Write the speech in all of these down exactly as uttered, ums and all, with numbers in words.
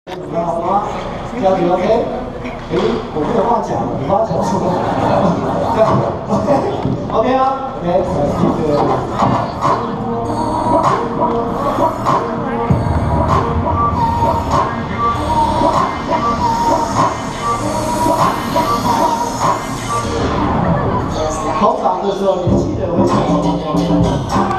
你们好吗？标题 OK？ 诶，我没有话讲，你话讲什么？对 ，OK，OK 啊 ，OK， 来继续。通常这时候年轻人会唱什么歌？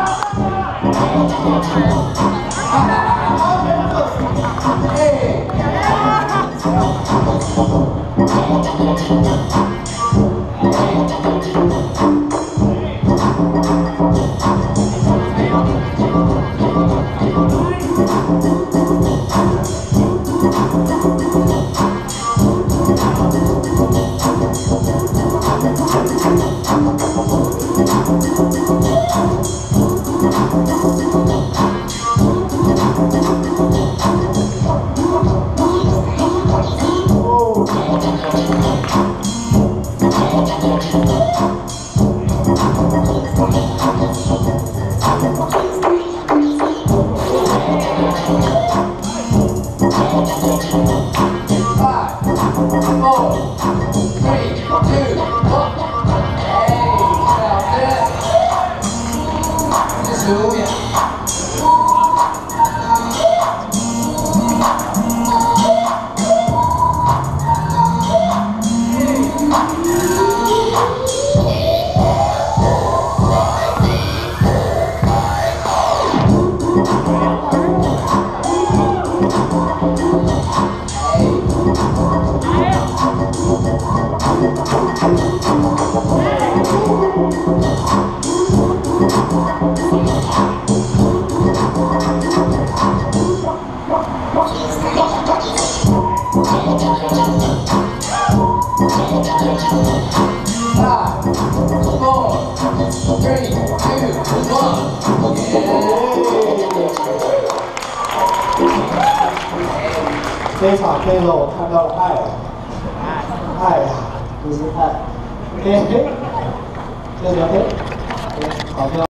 这一场可以让我看到了爱，爱呀，不是爱。OK， 这里 OK， 好，